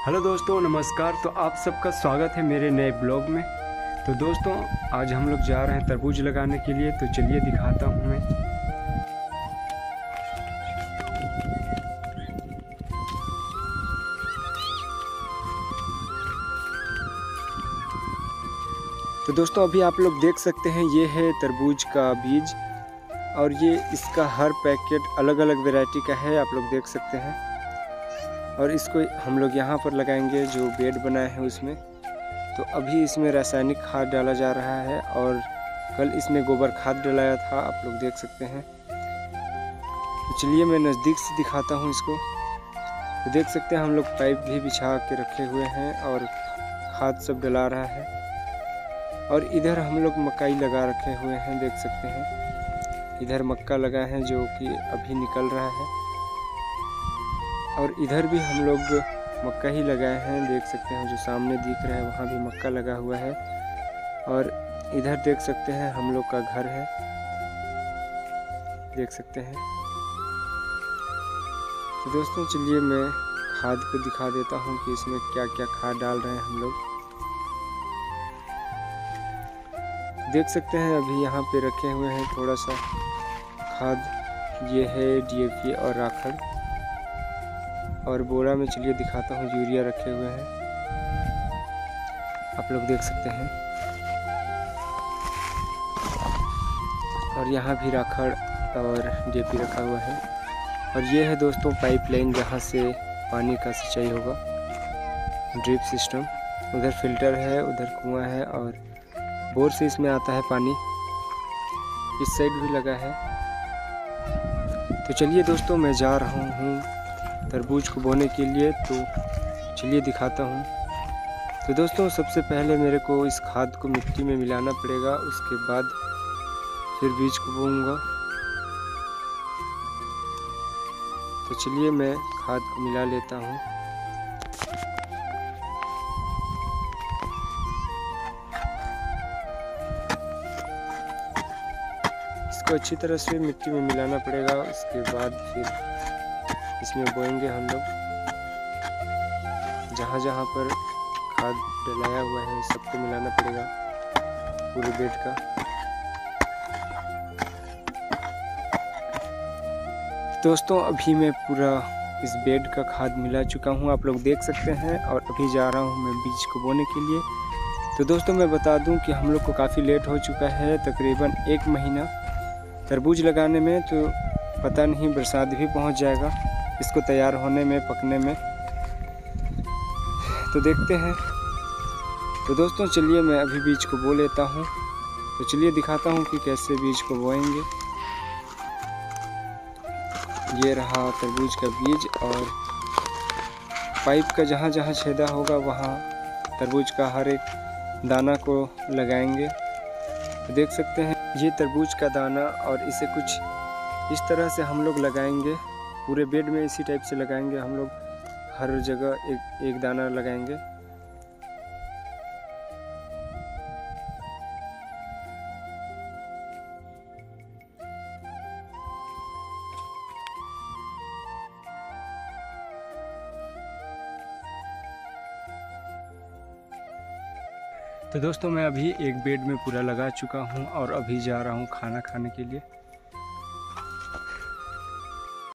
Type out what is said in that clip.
Hello दोस्तों, नमस्कार। तो आप सबका स्वागत है मेरे नए ब्लॉग में। तो दोस्तों, आज हम लोग जा रहे हैं तरबूज लगाने के लिए। तो चलिए दिखाता हूँ मैं। तो दोस्तों, अभी आप लोग देख सकते हैं, ये है तरबूज का बीज और ये इसका हर पैकेट अलग अलग वैरायटी का है, आप लोग देख सकते हैं। और इसको हम लोग यहाँ पर लगाएंगे जो बेड बनाए हैं उसमें। तो अभी इसमें रासायनिक खाद डाला जा रहा है और कल इसमें गोबर खाद डलाया था, आप लोग देख सकते हैं। तो चलिए मैं नज़दीक से दिखाता हूँ इसको। तो देख सकते हैं हम लोग पाइप भी बिछा के रखे हुए हैं और खाद सब डला रहा है। और इधर हम लोग मकई लगा रखे हुए हैं, देख सकते हैं। इधर मक्का लगा है जो कि अभी निकल रहा है और इधर भी हम लोग मक्का ही लगाए हैं, देख सकते हैं। जो सामने दिख रहा है वहाँ भी मक्का लगा हुआ है और इधर देख सकते हैं हम लोग का घर है, देख सकते हैं। तो दोस्तों चलिए मैं खाद को दिखा देता हूँ कि इसमें क्या क्या खाद डाल रहे हैं हम लोग। देख सकते हैं अभी यहाँ पे रखे हुए हैं थोड़ा सा खाद, ये है DAP और राखड़। और बोरा में चलिए दिखाता हूँ यूरिया रखे हुए हैं, आप लोग देख सकते हैं। और यहाँ भी राखड़ और DAP रखा हुआ है। और ये है दोस्तों पाइपलाइन जहाँ से पानी का सिंचाई होगा, ड्रिप सिस्टम। उधर फिल्टर है, उधर कुआं है और बोर से इसमें आता है पानी। इस साइड भी लगा है। तो चलिए दोस्तों मैं जा रहा हूँ तरबूज को बोने के लिए। तो चलिए दिखाता हूँ। तो दोस्तों सबसे पहले मेरे को इस खाद को मिट्टी में मिलाना पड़ेगा, उसके बाद फिर बीज को बोऊंगा। तो चलिए मैं खाद को मिला लेता हूँ। इसको अच्छी तरह से मिट्टी में मिलाना पड़ेगा, उसके बाद फिर इसमें बोएंगे हम लोग। जहाँ जहाँ पर खाद डलाया हुआ है सबको मिलाना पड़ेगा, पूरे बेड का। दोस्तों अभी मैं पूरा इस बेड का खाद मिला चुका हूँ, आप लोग देख सकते हैं। और अभी जा रहा हूँ मैं बीज को बोने के लिए। तो दोस्तों मैं बता दूं कि हम लोग को काफ़ी लेट हो चुका है, तकरीबन 1 महीना तरबूज लगाने में। तो पता नहीं बरसात भी पहुँच जाएगा इसको तैयार होने में, पकने में। तो देखते हैं। तो दोस्तों चलिए मैं अभी बीज को बो लेता हूँ। तो चलिए दिखाता हूँ कि कैसे बीज को बोएंगे। ये रहा तरबूज का बीज और पाइप का जहाँ जहाँ छेदा होगा वहाँ तरबूज का हर एक दाना को लगाएंगे। तो देख सकते हैं ये तरबूज का दाना, और इसे कुछ इस तरह से हम लोग लगाएंगे। पूरे बेड में इसी टाइप से लगाएंगे हम लोग, हर जगह एक एक दाना लगाएंगे। तो दोस्तों मैं अभी एक बेड में पूरा लगा चुका हूँ और अभी जा रहा हूँ खाना खाने के लिए।